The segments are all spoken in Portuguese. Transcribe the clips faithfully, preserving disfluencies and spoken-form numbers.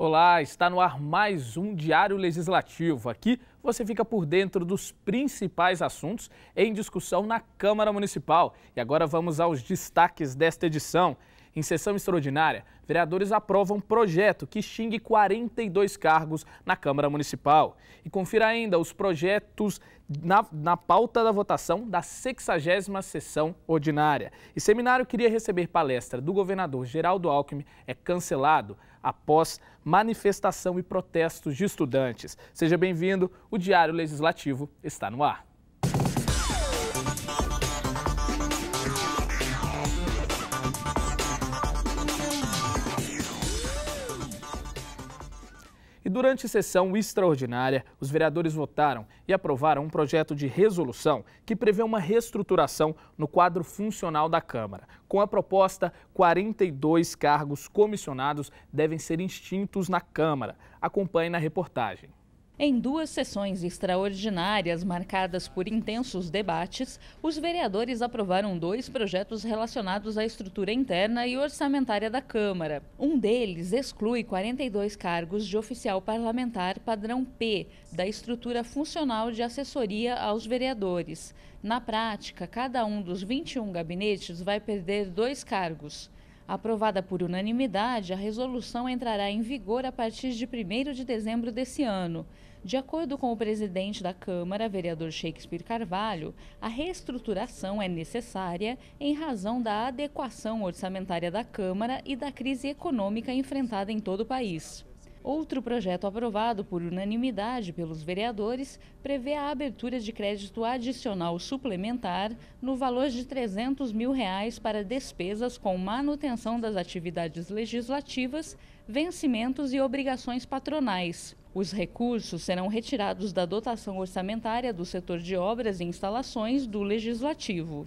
Olá, está no ar mais um Diário Legislativo. Aqui você fica por dentro dos principais assuntos em discussão na Câmara Municipal. E agora vamos aos destaques desta edição. Em sessão extraordinária, vereadores aprovam projeto que extingue quarenta e dois cargos na Câmara Municipal. E confira ainda os projetos na, na pauta da votação da sexagésima sessão ordinária. E seminário queria receber palestra do governador Geraldo Alckmin é cancelado após manifestação e protestos de estudantes. Seja bem-vindo, o Diário Legislativo está no ar. E durante a sessão extraordinária, os vereadores votaram e aprovaram um projeto de resolução que prevê uma reestruturação no quadro funcional da Câmara. Com a proposta, quarenta e dois cargos comissionados devem ser extintos na Câmara. Acompanhe na reportagem. Em duas sessões extraordinárias marcadas por intensos debates, os vereadores aprovaram dois projetos relacionados à estrutura interna e orçamentária da Câmara. Um deles exclui quarenta e dois cargos de oficial parlamentar padrão P da estrutura funcional de assessoria aos vereadores. Na prática, cada um dos vinte e um gabinetes vai perder dois cargos. Aprovada por unanimidade, a resolução entrará em vigor a partir de primeiro de dezembro desse ano. De acordo com o presidente da Câmara, vereador Shakespeare Carvalho, a reestruturação é necessária em razão da adequação orçamentária da Câmara e da crise econômica enfrentada em todo o país. Outro projeto aprovado por unanimidade pelos vereadores prevê a abertura de crédito adicional suplementar no valor de trezentos mil reais para despesas com manutenção das atividades legislativas, vencimentos e obrigações patronais. Os recursos serão retirados da dotação orçamentária do setor de obras e instalações do Legislativo.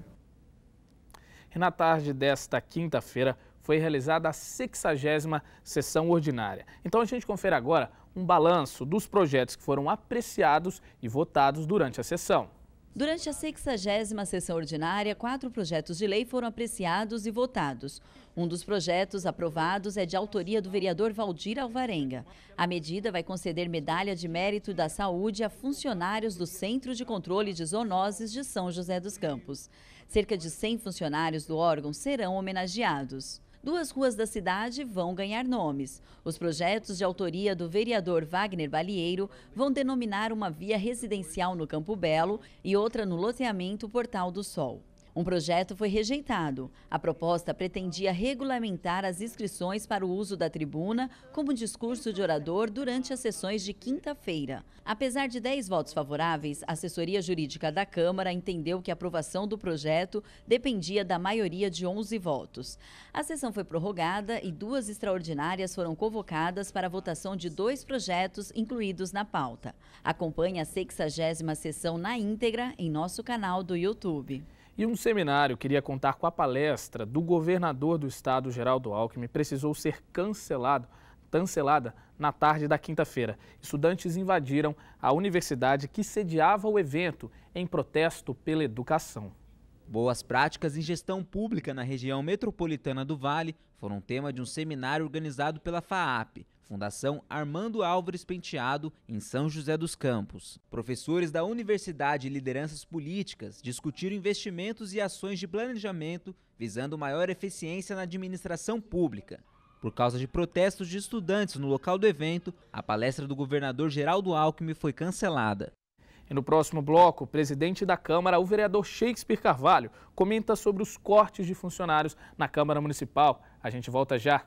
E na tarde desta quinta-feira, foi realizada a sexagésima sessão ordinária. Então a gente confere agora um balanço dos projetos que foram apreciados e votados durante a sessão. Durante a sexagésima sessão ordinária, quatro projetos de lei foram apreciados e votados. Um dos projetos aprovados é de autoria do vereador Valdir Alvarenga. A medida vai conceder medalha de mérito da saúde a funcionários do Centro de Controle de Zoonoses de São José dos Campos. Cerca de cem funcionários do órgão serão homenageados. Duas ruas da cidade vão ganhar nomes. Os projetos de autoria do vereador Wagner Balieiro vão denominar uma via residencial no Campo Belo e outra no loteamento Portal do Sol. Um projeto foi rejeitado. A proposta pretendia regulamentar as inscrições para o uso da tribuna como discurso de orador durante as sessões de quinta-feira. Apesar de dez votos favoráveis, a assessoria jurídica da Câmara entendeu que a aprovação do projeto dependia da maioria de onze votos. A sessão foi prorrogada e duas extraordinárias foram convocadas para a votação de dois projetos incluídos na pauta. Acompanhe a sexagésima sessão na íntegra em nosso canal do YouTube. E um seminário queria contar com a palestra do governador do estado, Geraldo Alckmin, precisou ser cancelado, cancelada na tarde da quinta-feira. Estudantes invadiram a universidade que sediava o evento em protesto pela educação. Boas práticas em gestão pública na região metropolitana do Vale foram tema de um seminário organizado pela FAAP, Fundação Armando Álvares Penteado, em São José dos Campos. Professores da universidade e lideranças políticas discutiram investimentos e ações de planejamento visando maior eficiência na administração pública. Por causa de protestos de estudantes no local do evento, a palestra do governador Geraldo Alckmin foi cancelada. E no próximo bloco, o presidente da Câmara, o vereador Shakespeare Carvalho, comenta sobre os cortes de funcionários na Câmara Municipal. A gente volta já.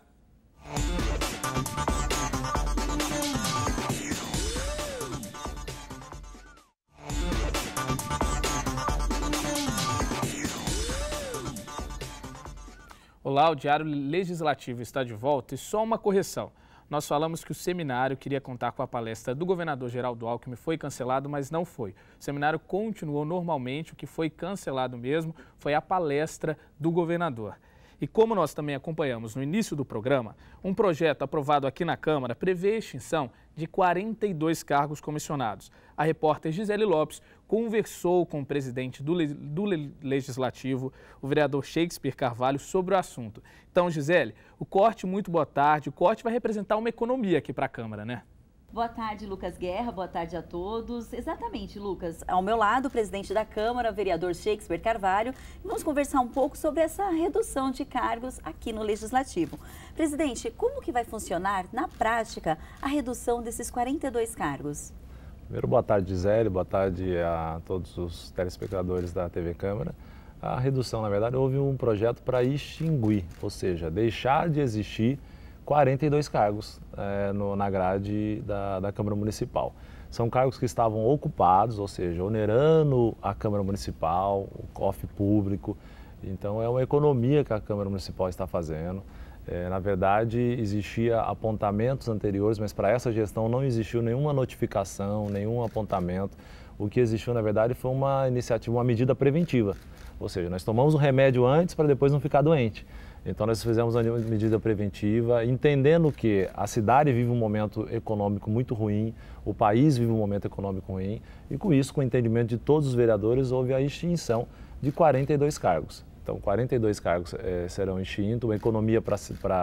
Olá, o Diário Legislativo está de volta e só uma correção. Nós falamos que o seminário queria contar com a palestra do governador Geraldo Alckmin, foi cancelado, mas não foi. O seminário continuou normalmente, o que foi cancelado mesmo foi a palestra do governador. E como nós também acompanhamos no início do programa, um projeto aprovado aqui na Câmara prevê a extinção de quarenta e dois cargos comissionados. A repórter Gisele Lopes conversou com o presidente do, do Legislativo, o vereador Shakespeare Carvalho, sobre o assunto. Então, Gisele, o corte, muito boa tarde. O corte vai representar uma economia aqui para a Câmara, né? Boa tarde, Lucas Guerra. Boa tarde a todos. Exatamente, Lucas. Ao meu lado, o presidente da Câmara, o vereador Shakespeare Carvalho. Vamos conversar um pouco sobre essa redução de cargos aqui no Legislativo. Presidente, como que vai funcionar, na prática, a redução desses quarenta e dois cargos? Primeiro, boa tarde, Gisele. Boa tarde a todos os telespectadores da T V Câmara. A redução, na verdade, houve um projeto para extinguir, ou seja, deixar de existir quarenta e dois cargos é, no, na grade da, da Câmara Municipal. São cargos que estavam ocupados, ou seja, onerando a Câmara Municipal, o cofre público. Então, é uma economia que a Câmara Municipal está fazendo. É, na verdade, existia apontamentos anteriores, mas para essa gestão não existiu nenhuma notificação, nenhum apontamento. O que existiu, na verdade, foi uma iniciativa, uma medida preventiva. Ou seja, nós tomamos o remédio antes para depois não ficar doente. Então, nós fizemos uma medida preventiva, entendendo que a cidade vive um momento econômico muito ruim, o país vive um momento econômico ruim, e com isso, com o entendimento de todos os vereadores, houve a extinção de quarenta e dois cargos. Então, quarenta e dois cargos eh, serão extintos, uma economia para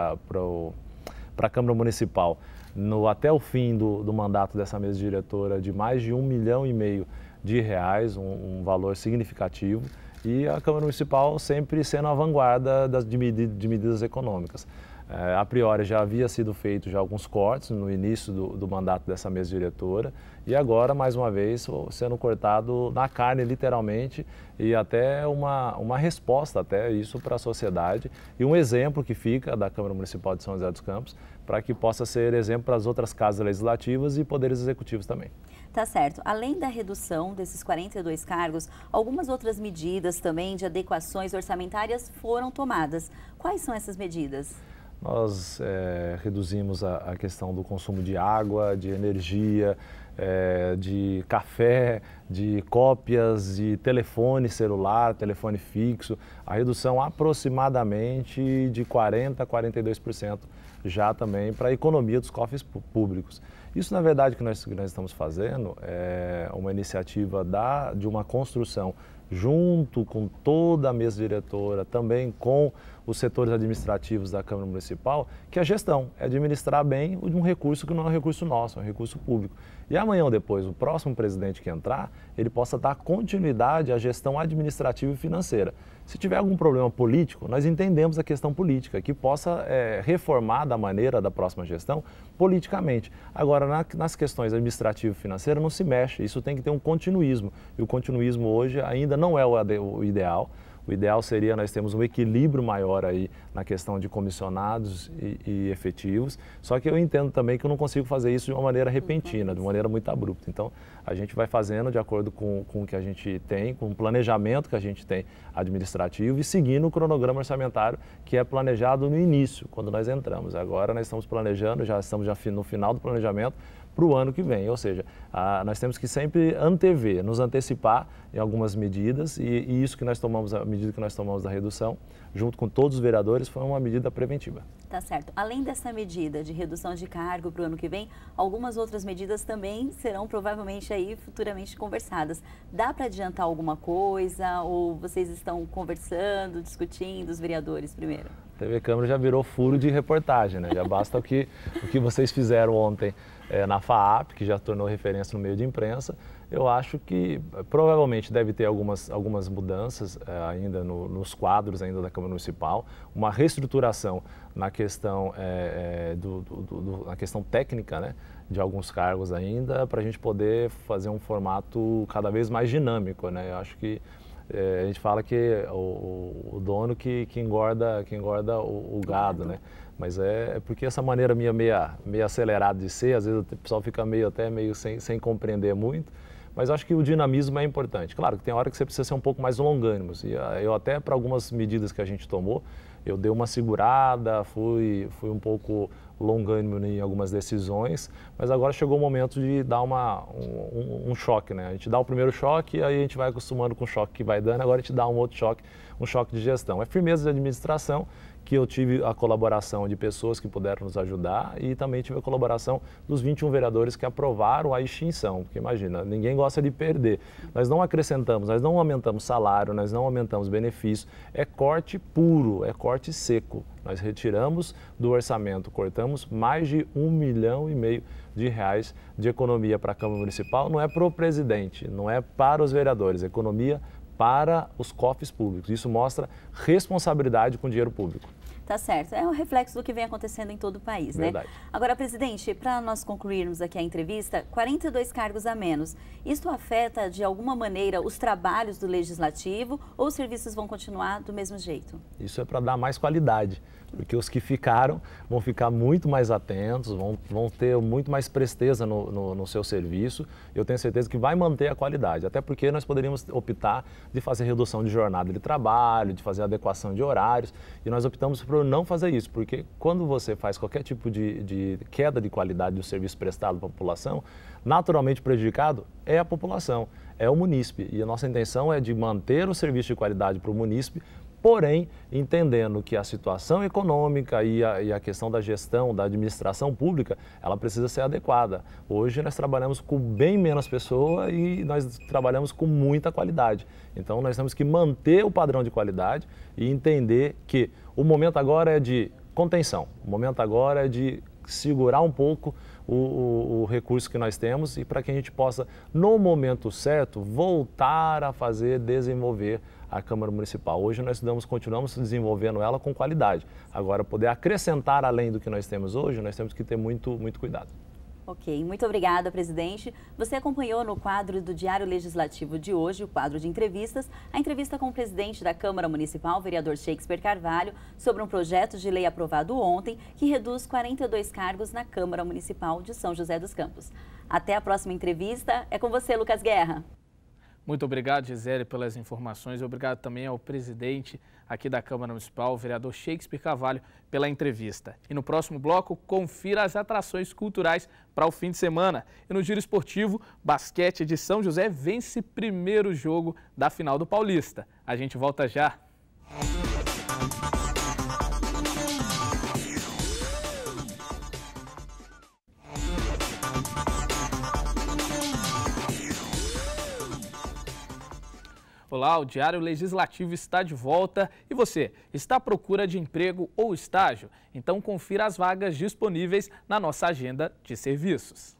a Câmara Municipal, no, até o fim do, do mandato dessa mesa diretora, de mais de um milhão e meio de reais, um, um valor significativo. E a Câmara Municipal sempre sendo a vanguarda das, de, medida, de medidas econômicas. É, a priori já havia sido feito já alguns cortes no início do, do mandato dessa mesa diretora e agora, mais uma vez, sendo cortado na carne, literalmente, e até uma, uma resposta até isso para a sociedade e um exemplo que fica da Câmara Municipal de São José dos Campos para que possa ser exemplo para as outras casas legislativas e poderes executivos também. Tá certo. Além da redução desses quarenta e dois cargos, algumas outras medidas também de adequações orçamentárias foram tomadas. Quais são essas medidas? Nós é, reduzimos a, a questão do consumo de água, de energia, é, de café, de cópias, de telefone celular, telefone fixo. A redução aproximadamente de quarenta por cento a quarenta e dois por cento já também para a economia dos cofres públicos. Isso, na verdade, que nós, que nós estamos fazendo é uma iniciativa da, de uma construção junto com toda a mesa diretora, também com os setores administrativos da Câmara Municipal, que a gestão é administrar bem um recurso que não é um recurso nosso, é um recurso público. E amanhã ou depois, o próximo presidente que entrar, ele possa dar continuidade à gestão administrativa e financeira. Se tiver algum problema político, nós entendemos a questão política, que possa é, reformar da maneira da próxima gestão politicamente. Agora, na, nas questões administrativa e financeira, não se mexe, isso tem que ter um continuismo. E o continuismo hoje ainda não é o, o ideal. O ideal seria nós termos um equilíbrio maior aí na questão de comissionados e, e efetivos, só que eu entendo também que eu não consigo fazer isso de uma maneira repentina, de uma maneira muito abrupta. Então, a gente vai fazendo de acordo com, com o que a gente tem, com o planejamento que a gente tem administrativo e seguindo o cronograma orçamentário que é planejado no início, quando nós entramos. Agora nós estamos planejando, já estamos já no final do planejamento, para o ano que vem, ou seja, a, nós temos que sempre antever, nos antecipar em algumas medidas e, e isso que nós tomamos, a medida que nós tomamos da redução, junto com todos os vereadores, foi uma medida preventiva. Tá certo. Além dessa medida de redução de cargo para o ano que vem, algumas outras medidas também serão provavelmente aí futuramente conversadas. Dá para adiantar alguma coisa ou vocês estão conversando, discutindo, os vereadores primeiro? A T V Câmara já virou furo de reportagem, né? Já basta o que, o que vocês fizeram ontem é, na FAAP, que já tornou referência no meio de imprensa. Eu acho que provavelmente deve ter algumas, algumas mudanças é, ainda no, nos quadros ainda da Câmara Municipal, uma reestruturação na questão, é, é, do, do, do, na questão técnica, né, de alguns cargos ainda, para a gente poder fazer um formato cada vez mais dinâmico, né? Eu acho que É, a gente fala que é o, o dono que, que engorda, que engorda o, o gado, né? Mas é, é porque essa maneira minha meia, meia acelerada de ser, às vezes o pessoal fica meio até meio sem, sem compreender muito, mas acho que o dinamismo é importante. Claro que tem hora que você precisa ser um pouco mais longânimo. E eu até para algumas medidas que a gente tomou, eu dei uma segurada, fui, fui um pouco longânimo em algumas decisões, mas agora chegou o momento de dar uma, um, um choque, né? A gente dá o primeiro choque, aí a gente vai acostumando com o choque que vai dando, agora a gente dá um outro choque, um choque de gestão. É firmeza de administração que eu tive a colaboração de pessoas que puderam nos ajudar e também tive a colaboração dos vinte e um vereadores que aprovaram a extinção, porque imagina, ninguém gosta de perder. Nós não acrescentamos, nós não aumentamos salário, nós não aumentamos benefício, é corte puro, é corte seco. Nós retiramos do orçamento, cortamos mais de um milhão e meio de reais de economia para a Câmara Municipal, não é para o presidente, não é para os vereadores, é economia para os cofres públicos. Isso mostra responsabilidade com o dinheiro público. Tá certo. É um reflexo do que vem acontecendo em todo o país, Verdade. né? Agora, presidente, para nós concluirmos aqui a entrevista, quarenta e dois cargos a menos. Isto afeta, de alguma maneira, os trabalhos do Legislativo ou os serviços vão continuar do mesmo jeito? Isso é para dar mais qualidade, porque os que ficaram vão ficar muito mais atentos, vão, vão ter muito mais presteza no, no, no seu serviço. Eu tenho certeza que vai manter a qualidade, até porque nós poderíamos optar de fazer redução de jornada de trabalho, de fazer adequação de horários, e nós optamos por não fazer isso, porque quando você faz qualquer tipo de, de queda de qualidade do serviço prestado para a população, naturalmente prejudicado é a população, é o munícipe. E a nossa intenção é de manter o serviço de qualidade para o munícipe, porém, entendendo que a situação econômica e a, e a questão da gestão, da administração pública, ela precisa ser adequada. Hoje nós trabalhamos com bem menos pessoas e nós trabalhamos com muita qualidade. Então nós temos que manter o padrão de qualidade e entender que o momento agora é de contenção, o momento agora é de segurar um pouco o, o, o recurso que nós temos e para que a gente possa, no momento certo, voltar a fazer, desenvolver a Câmara Municipal. Hoje nós estamos, continuamos desenvolvendo ela com qualidade. Agora, poder acrescentar além do que nós temos hoje, nós temos que ter muito, muito cuidado. Ok, muito obrigada, presidente. Você acompanhou no quadro do Diário Legislativo de hoje, o quadro de entrevistas, a entrevista com o presidente da Câmara Municipal, vereador Shakespeare Carvalho, sobre um projeto de lei aprovado ontem que reduz quarenta e dois cargos na Câmara Municipal de São José dos Campos. Até a próxima entrevista. É com você, Lucas Guerra. Muito obrigado, Gisele, pelas informações. Obrigado também ao presidente aqui da Câmara Municipal, o vereador Shakespeare Carvalho, pela entrevista. E no próximo bloco, confira as atrações culturais para o fim de semana. E no giro esportivo, basquete de São José vence primeiro jogo da final do Paulista. A gente volta já. Olá, o Diário Legislativo está de volta e você, está à procura de emprego ou estágio? Então confira as vagas disponíveis na nossa agenda de serviços.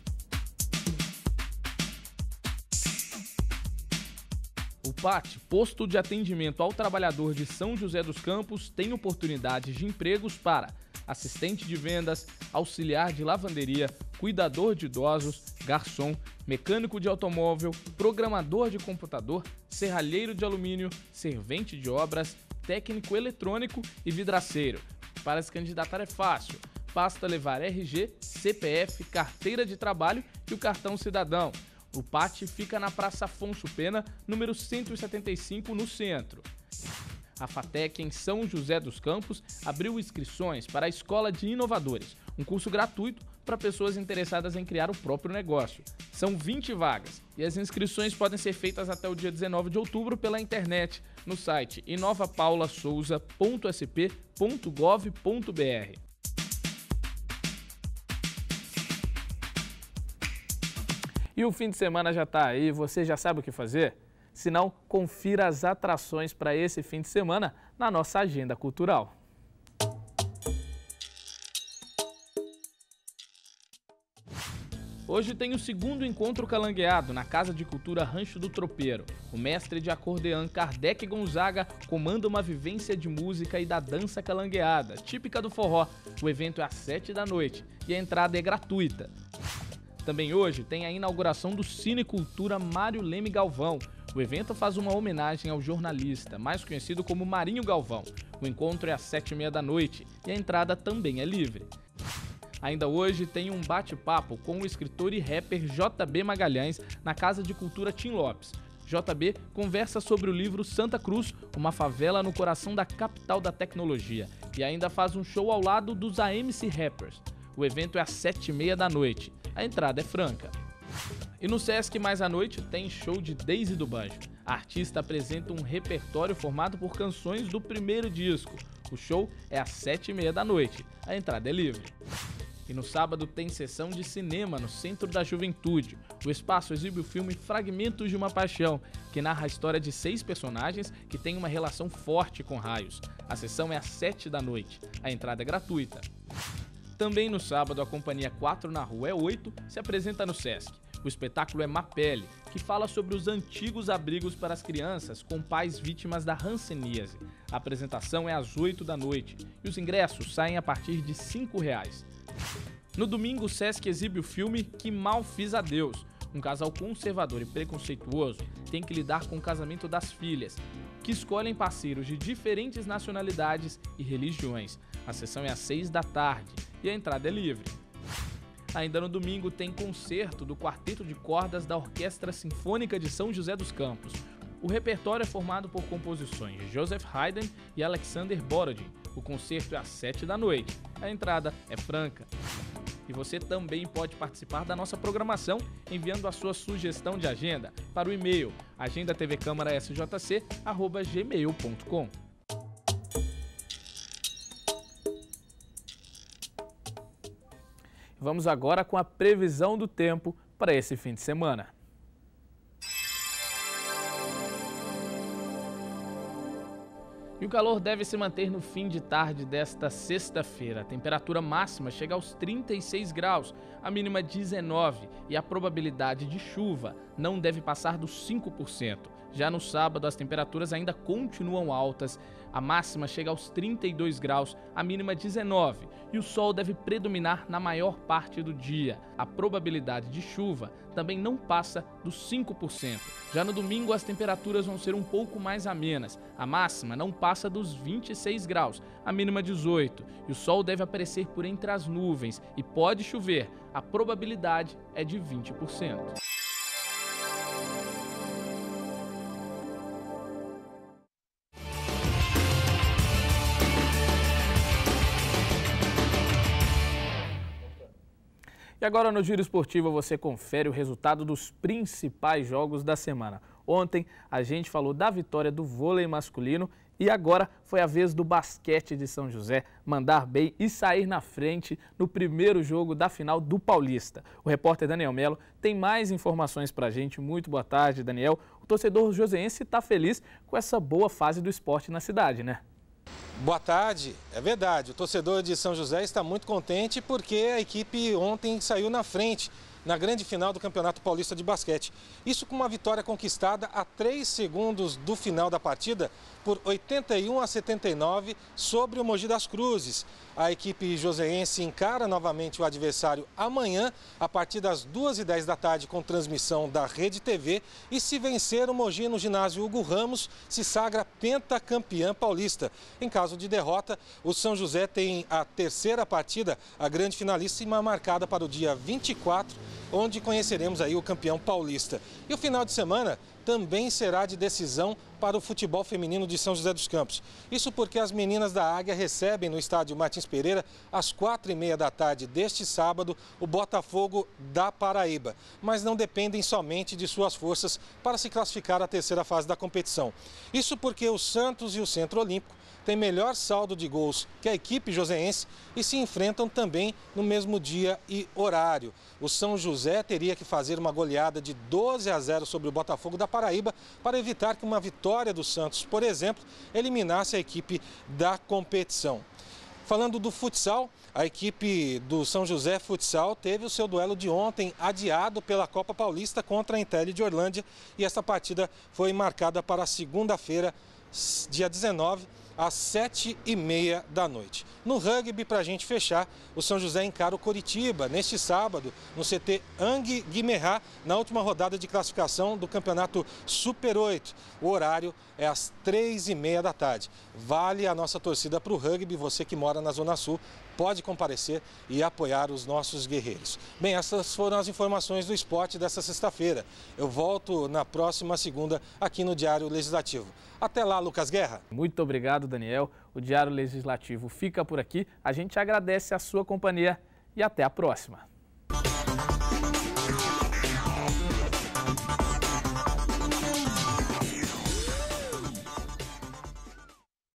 O P A T, Posto de Atendimento ao Trabalhador de São José dos Campos, tem oportunidades de empregos para assistente de vendas, auxiliar de lavanderia, cuidador de idosos, garçom, mecânico de automóvel, programador de computador, serralheiro de alumínio, servente de obras, técnico eletrônico e vidraceiro. Para se candidatar é fácil, basta levar R G, C P F, carteira de trabalho e o cartão cidadão. O P A T fica na Praça Afonso Pena, número cento e setenta e cinco, no centro. A FATEC, em São José dos Campos, abriu inscrições para a Escola de Inovadores, um curso gratuito para pessoas interessadas em criar o próprio negócio. São vinte vagas e as inscrições podem ser feitas até o dia dezenove de outubro pela internet, no site inova paula souza ponto s p ponto gov ponto b r. E o fim de semana já está aí, você já sabe o que fazer? Se não, confira as atrações para esse fim de semana na nossa agenda cultural. Hoje tem o segundo encontro calangueado na Casa de Cultura Rancho do Tropeiro. O mestre de acordeão Kardec Gonzaga comanda uma vivência de música e da dança calangueada, típica do forró. O evento é às sete da noite e a entrada é gratuita. Também hoje tem a inauguração do Cine Cultura Mário Leme Galvão. O evento faz uma homenagem ao jornalista, mais conhecido como Marinho Galvão. O encontro é às sete e meia da noite e a entrada também é livre. Ainda hoje tem um bate-papo com o escritor e rapper J B Magalhães na Casa de Cultura Tim Lopes. J B conversa sobre o livro Santa Cruz, uma favela no coração da capital da tecnologia, e ainda faz um show ao lado dos A M C Rappers. O evento é às sete e meia da noite. A entrada é franca. E no Sesc Mais à Noite tem show de Daisy do Banjo. A artista apresenta um repertório formado por canções do primeiro disco. O show é às sete e meia da noite. A entrada é livre. E no sábado tem sessão de cinema no Centro da Juventude. O espaço exibe o filme Fragmentos de uma Paixão, que narra a história de seis personagens que têm uma relação forte com raios. A sessão é às sete da noite. A entrada é gratuita. Também no sábado, a companhia quatro na Rua é oito se apresenta no Sesc. O espetáculo é Mapele, que fala sobre os antigos abrigos para as crianças com pais vítimas da hanseníase. A apresentação é às oito da noite e os ingressos saem a partir de cinco reais. No domingo, o Sesc exibe o filme Que Mal Fiz a Deus. Um casal conservador e preconceituoso tem que lidar com o casamento das filhas, que escolhem parceiros de diferentes nacionalidades e religiões. A sessão é às seis da tarde e a entrada é livre. Ainda no domingo tem concerto do Quarteto de Cordas da Orquestra Sinfônica de São José dos Campos. O repertório é formado por composições de Joseph Haydn e Alexander Borodin. O concerto é às sete da noite. A entrada é franca. E você também pode participar da nossa programação enviando a sua sugestão de agenda para o e-mail agenda t v câmara s j c arroba gmail ponto com. Vamos agora com a previsão do tempo para esse fim de semana. E o calor deve se manter no fim de tarde desta sexta-feira. A temperatura máxima chega aos trinta e seis graus, a mínima dezenove e a probabilidade de chuva não deve passar dos cinco por cento. Já no sábado, as temperaturas ainda continuam altas. A máxima chega aos trinta e dois graus, a mínima dezenove, e o sol deve predominar na maior parte do dia. A probabilidade de chuva também não passa dos cinco por cento. Já no domingo, as temperaturas vão ser um pouco mais amenas. A máxima não passa dos vinte e seis graus, a mínima dezoito, e o sol deve aparecer por entre as nuvens e pode chover. A probabilidade é de vinte por cento. E agora no Giro Esportivo você confere o resultado dos principais jogos da semana. Ontem a gente falou da vitória do vôlei masculino e agora foi a vez do basquete de São José mandar bem e sair na frente no primeiro jogo da final do Paulista. O repórter Daniel Melo tem mais informações pra gente. Muito boa tarde, Daniel. O torcedor joseense está feliz com essa boa fase do esporte na cidade, né? Boa tarde, é verdade, o torcedor de São José está muito contente porque a equipe ontem saiu na frente na grande final do Campeonato Paulista de Basquete. Isso com uma vitória conquistada a três segundos do final da partida por oitenta e um a setenta e nove sobre o Mogi das Cruzes. A equipe joseense encara novamente o adversário amanhã a partir das duas e dez da tarde com transmissão da Rede T V e se vencer o Mogi no ginásio Hugo Ramos se sagra pentacampeã paulista. Em caso de derrota, o São José tem a terceira partida, a grande finalíssima marcada para o dia vinte e quatro, onde conheceremos aí o campeão paulista. E o final de semana também será de decisão para o futebol feminino de São José dos Campos. Isso porque as meninas da Águia recebem no estádio Martins Pereira, às quatro e meia da tarde deste sábado, o Botafogo da Paraíba. Mas não dependem somente de suas forças para se classificar à terceira fase da competição. Isso porque o Santos e o Centro Olímpico têm melhor saldo de gols que a equipe joseense e se enfrentam também no mesmo dia e horário. O São José teria que fazer uma goleada de doze a zero sobre o Botafogo da Paraíba para evitar que uma vitória do Santos, por exemplo, eliminasse a equipe da competição. Falando do futsal, a equipe do São José Futsal teve o seu duelo de ontem adiado pela Copa Paulista contra a Intelli de Orlândia e essa partida foi marcada para segunda-feira, dia dezenove, às sete e meia da noite. No rugby, para a gente fechar, o São José encara o Coritiba neste sábado, no C T Ang Guimerá, na última rodada de classificação do Campeonato Super oito. O horário é às três e meia da tarde. Vale a nossa torcida para o rugby, você que mora na Zona Sul pode comparecer e apoiar os nossos guerreiros. Bem, essas foram as informações do esporte dessa sexta-feira. Eu volto na próxima segunda aqui no Diário Legislativo. Até lá, Lucas Guerra. Muito obrigado, Daniel. O Diário Legislativo fica por aqui. A gente agradece a sua companhia e até a próxima.